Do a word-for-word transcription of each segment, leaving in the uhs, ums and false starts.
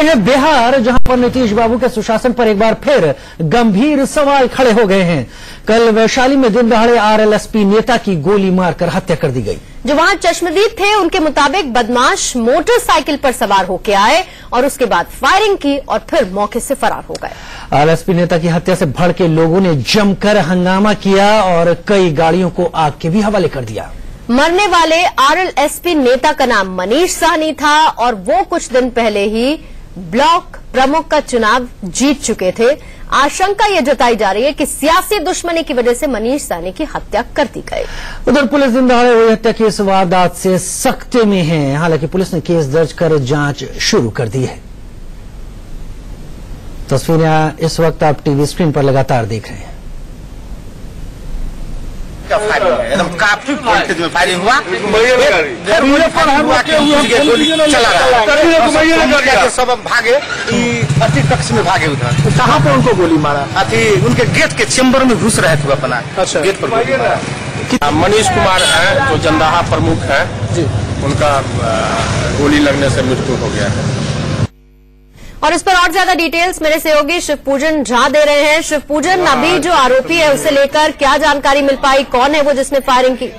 बिहार, जहां पर नीतीश बाबू के सुशासन पर एक बार फिर गंभीर सवाल खड़े हो गए हैं। कल वैशाली में दिन दहाड़े आरएलएसपी नेता की गोली मारकर हत्या कर दी गई। जो वहां चश्मदीद थे, उनके मुताबिक बदमाश मोटरसाइकिल पर सवार होकर आए और उसके बाद फायरिंग की और फिर मौके से फरार हो गए। आरएलएसपी नेता की हत्या से भड़के लोगों ने जमकर हंगामा किया और कई गाड़ियों को आग के भी हवाले कर दिया। मरने वाले आरएलएसपी नेता का नाम मनीष साहनी था और वो कुछ दिन पहले ही ब्लॉक प्रमुख का चुनाव जीत चुके थे। आशंका ये जताई जा रही है कि सियासी दुश्मनी की वजह से मनीष साहनी की हत्या कर दी गई। उधर पुलिस दिन दहाड़े हुई हत्या की इस वारदात से सख्ते में है। हालांकि पुलिस ने केस दर्ज कर जांच शुरू कर दी है। तस्वीरें इस वक्त आप टीवी स्क्रीन पर लगातार देख रहे हैं। एकदम काफी वोल्टेज में फायरिंग हुआ, चला रहा, सब भागे अति कक्ष में भागे। उधर कहाँ पे उनको गोली मारा? अति उनके गेट के चेम्बर में घुस रहे थे अपना। अच्छा। गेट पर गोली मारा। मनीष कुमार है जो जंदाहा प्रमुख है जी, उनका गोली लगने से मृत्यु हो गया है। और इस पर और ज्यादा डिटेल्स मेरे सहयोगी शिवपूजन झा दे रहे हैं। शिवपूजन, अभी जो आरोपी है उसे लेकर क्या जानकारी मिल पाई? कौन है वो जिसने फायरिंग की?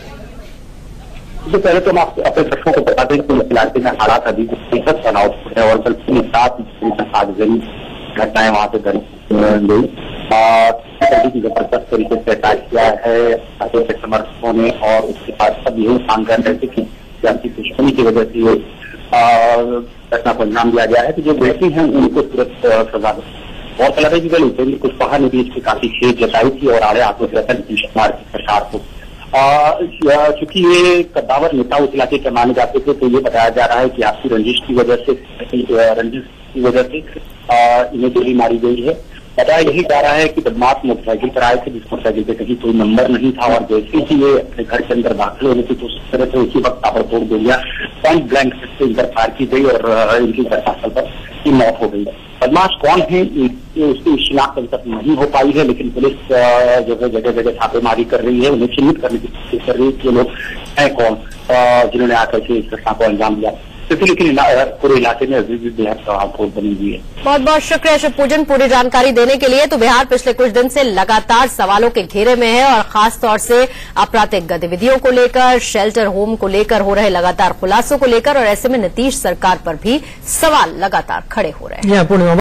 तो पहले तो हम अपने दर्शकों को बता दें कि इस इलाके में हालात अभी बेहद तनाव है और कल पूरी सात आगजनी घटनाएं वहां से गई की जबरदस्त तरीके से अटैक किया है समर्थकों ने और उसके बाद सब यही मांग कर रहे थे कि सियासी दुश्मनी की वजह से ये घटना को अंजाम दिया गया है। तो जो व्यक्ति हैं उनको तुरंत सजा दो। और कल है कि कल उपेंद्र कुशवाहा ने भी इसकी काफी खेद जताई थी और आड़े आत्महत्या नीतीश कुमार की सरकार को। चूंकि ये कद्दावर नेता उस इलाके के माने जाते थे, तो ये बताया जा रहा है कि आपसी रंजिश की वजह से रंजिश की वजह से इन्हें गोली मारी गई है। बताया यही जा रहा है कि बदमाश मोटरसाइकिल पर आए थे, जिस मोटरसाइकिल पे कहीं कोई नंबर नहीं था और जैसे ही ये अपने घर के अंदर दाखिल होने की कोशिश कर रहे थे, उसी वक्त ताबड़तोड़ गोलियां पॉइंट ब्लैंक से इनकर फायर की गई और इनकी घटनास्थल पर की मौत हो गई। बदमाश कौन है उसकी शिनाख्त अभी तक नहीं हो पाई है, लेकिन पुलिस जो है जगह जगह छापेमारी कर रही है, उन्हें चिन्हित करने की कोशिश कर रही है कि ये लोग हैं कौन जिन्होंने आकर के इस घटना को अंजाम दिया। लेकिन पूरे इलाके में अभी भी बेहद प्रभावपूर्ण बनी हुई है। बहुत बहुत शुक्रिया शिवपूजन पूरी जानकारी देने के लिए। तो बिहार पिछले कुछ दिन से लगातार सवालों के घेरे में है और खास तौर से आपराधिक गतिविधियों को लेकर, शेल्टर होम को लेकर हो रहे लगातार खुलासों को लेकर, और ऐसे में नीतीश सरकार पर भी सवाल लगातार खड़े हो रहे हैं।